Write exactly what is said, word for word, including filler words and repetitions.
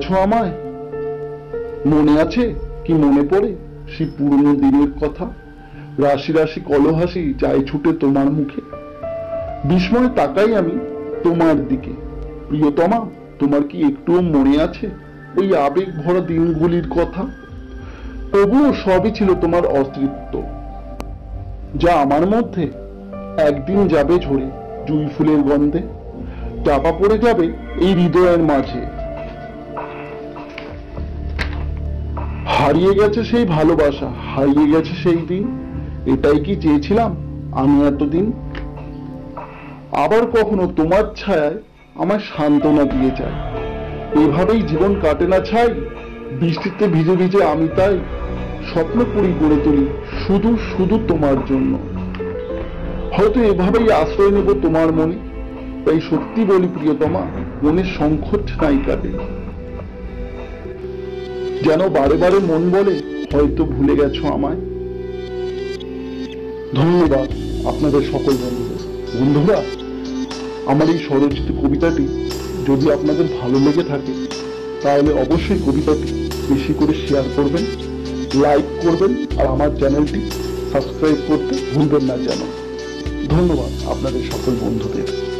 গেছো আমায়? মনে আছে কি মনে পড়ে সেই পুরনো দিনের কথা? রাশি রাশি কলহাসি যায় ছুটে তোমার মুখে। বিস্ময়ে তাকাই আমি তোমার দিকে। প্রিয়তমা, তোমার কি একটুও মনে আছে ওই আবেগ ভরা দিনগুলির কথা? তবুও সবই ছিল তোমার অতৃপ্ত, যা আমার মধ্যে একদিন যাবে ঝরে জুঁই ফুলের গন্ধে, চাপা পড়ে যাবে এই হৃদয়ের মাঝে। হারিয়ে গেছে সেই ভালোবাসা, হারিয়ে গেছে সেই দিন। এটাই কি চেয়েছিলাম আমি এতদিন? আবার কখনো তোমার ছায়ায় আমার সান্ত্বনা দিয়ে যায়। এভাবেই জীবন কাটে না ছাই, বৃষ্টিতে ভিজে ভিজে আমি তাই স্বপ্ন পুরি গড়ে তুলি শুধু শুধু তোমার জন্য। হয়তো এভাবেই আশ্রয় নেব তোমার মনে। তাই সত্যি বলি প্রিয়তমা, মনের সংকট নাই কাটে। যেন বারে বারে মন বলে হয়তো ভুলে গেছো আমায়। ধন্যবাদ আপনাদের সকল বন্ধুদের। বন্ধুরা, আমার এই স্বরচিত কবিতাটি যদি আপনাদের ভালো লেগে থাকে তাহলে অবশ্যই কবিতাটি বেশি করে শেয়ার করবেন, লাইক করবেন, আর আমার চ্যানেলটি সাবস্ক্রাইব করতে ভুলবেন না যেন। ধন্যবাদ আপনাদের সকল বন্ধুদের।